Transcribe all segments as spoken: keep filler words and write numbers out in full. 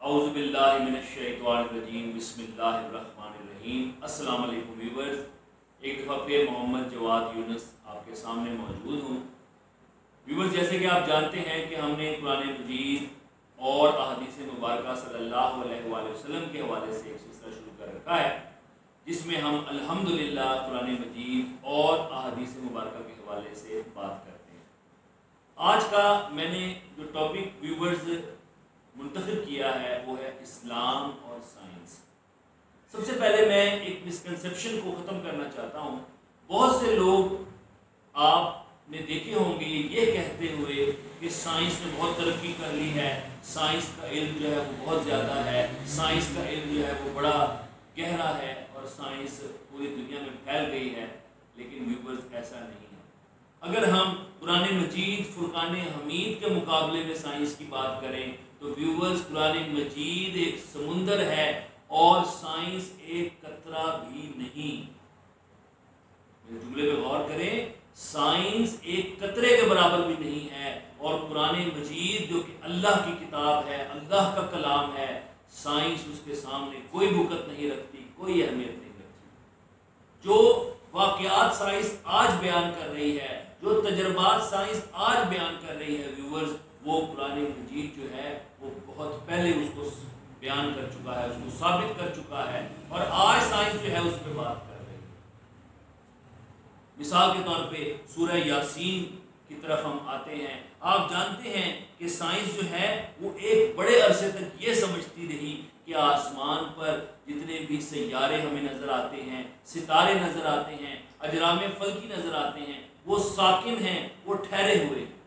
अऊज़ु बिल्लाहि मिनश्शैतानिर्रजीम बिस्मिल्लाहिर्रहमानिर्रहीम। अस्सलाम वालेकुम व्यूअर्स, एक दफ़ा फिर मोहम्मद जवाद यूनुस आपके सामने मौजूद हूँ। व्यूअर्स, जैसे कि आप जानते हैं कि हमने कुरान मजीद और अहादीस मुबारका सल्लल्लाहु अलैहि वसल्लम के हवाले से एक सिलसिला शुरू कर रखा है, जिसमें हम अल्हम्दुलिल्लाह कुरान मजीद और अहादीस मुबारका के हवाले से बात करते हैं। आज का मैंने जो टॉपिक व्यूअर्स मुंतखब किया है वो है इस्लाम और साइंस। सबसे पहले मैं एक मिसकंसेप्शन को ख़त्म करना चाहता हूँ। बहुत से लोग आपने देखे होंगे ये कहते हुए कि साइंस ने बहुत तरक्की कर ली है, साइंस का इल्म जो है वो बहुत ज़्यादा है, साइंस का इल्म जो है वो बड़ा गहरा है और साइंस पूरी दुनिया में फैल गई है। लेकिन व्यूअर्स, ऐसा नहीं है। अगर हम कुरान मजीद फुरकान हमीद के मुकाबले में साइंस की बात करें तो व्यूअर्स, कुरान मजीद एक समुंदर है और साइंस एक कतरा भी नहीं। मेरे जुमले पे गौर करें, साइंस एक कतरे के बराबर भी नहीं है और कुरान मजीद जो कि अल्लाह की किताब है, अल्लाह का कलाम है, साइंस उसके सामने कोई बुकत नहीं रखती, कोई अहमियत नहीं रखती। जो वाक़यात साइंस आज बयान कर रही है, जो तजर्बात साइंस आज बयान कर रही है व्यूअर्स, वो कुरान मजीद जो है वो बहुत पहले उसको बयान कर चुका है, उसको साबित कर चुका है और आज साइंस जो है उस पर बात कर रही है। मिसाल के तौर पे सूरह यासीन की तरफ हम आते हैं। आप जानते हैं कि साइंस जो है वो एक बड़े अरसे तक ये समझती रही कि आसमान पर जितने भी सैयारे हमें नजर आते हैं, सितारे नजर आते हैं, अजराम फल्की नजर आते हैं, वो साकिन हैं, वो ठहरे हुए हैं।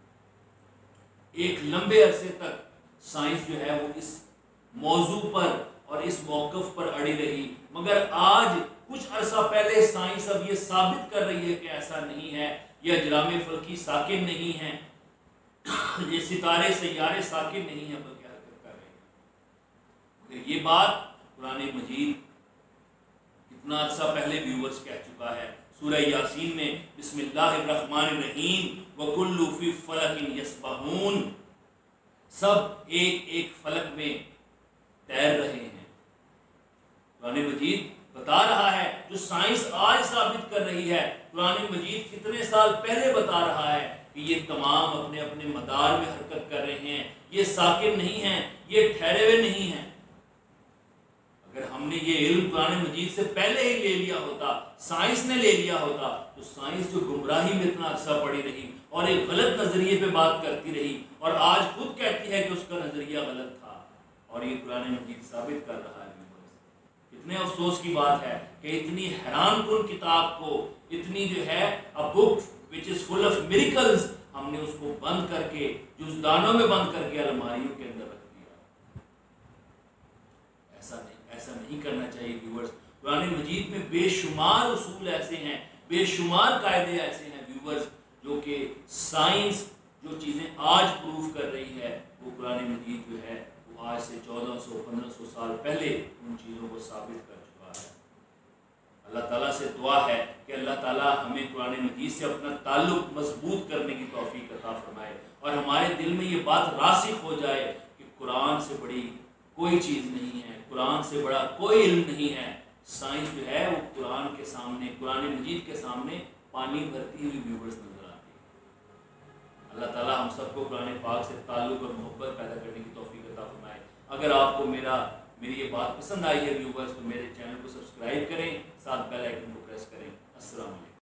एक लंबे अरसे तक साइंस जो है वो इस मौजू पर और इस मौक़िफ़ पर अड़ी रही, मगर आज कुछ अरसा पहले साइंस अब ये साबित कर रही है कि ऐसा नहीं है, ये अजराम फल्की साकिन नहीं है, ये सितारे सैयारे साकिन नहीं है, बल्कि हरकत कर रहे हैं। ये बात कुरान मजीद कितना अरसा पहले व्यूअर्स कह चुका है। सूरह यासीन में बिस्मिल्लाहिर्रहमानिर्रहीम वकुल्लु फी फलकिन यस्बहून, सब एक एक फलक में तैर रहे हैं। कुरान मजीद बता रहा है जो साइंस आज साबित कर रही है, कुरान मजीद कितने साल पहले बता रहा है कि ये तमाम अपने अपने मदार में हरकत कर रहे हैं, ये साकिन नहीं हैं, ये ठहरे हुए नहीं हैं। अगर हमने ये इल्म कुरान मजीद से पहले ही ले लिया होता, साइंस ने ले लिया होता, तो साइंस जो गुमराही में इतना अरसा पड़ी रही और एक गलत नजरिए पे बात करती रही और आज खुद कहती है कि उसका नजरिया गलत था, और ये कुरान मजीद साबित कर रहा है। कितने अफसोस की बात है कि इतनी हैरान कुन किताब को, इतनी जो है a book which is full of miracles, हमने उसको बंद करके, जुज़दानों में बंद करके अलमारियों के अंदर रख दिया। ऐसा नहीं ऐसा नहीं करना चाहिए व्यूअर्स। कुरान मजीद में बेशुमार उसूल ऐसे हैं, बेशुमार कायदे ऐसे हैं व्यूअर्स, जो कि साइंस जो चीज़ें आज प्रूव कर रही है वो कुरान मजीद जो है वो आज से चौदह सौ पंद्रह सौ साल पहले उन चीज़ों को साबित कर चुका है। अल्लाह ताला से दुआ है कि अल्लाह ताला हमें कुरान मजीद से अपना ताल्लुक मजबूत करने की तौफीक अता फरमाए और हमारे दिल में ये बात रासिख हो जाए कि कुरान से बड़ी कोई चीज़ नहीं है, कुरान से बड़ा कोई इल्म नहीं है। साइंस जो है वो कुरान के सामने, कुरान मजीद के सामने पानी भरती हुई व्यूअर्स नजर आती है। अल्लाह ताला हम सबको कुरान पाक से ताल्लुक और मोहब्बत पैदा करने की तौफीक अता फरमाए। अगर आपको मेरा मेरी ये बात पसंद आई है व्यूअर्स, तो मेरे चैनल को सब्सक्राइब करें, साथ बेल आइकन को प्रेस करें। अस्सलाम वालेकुम।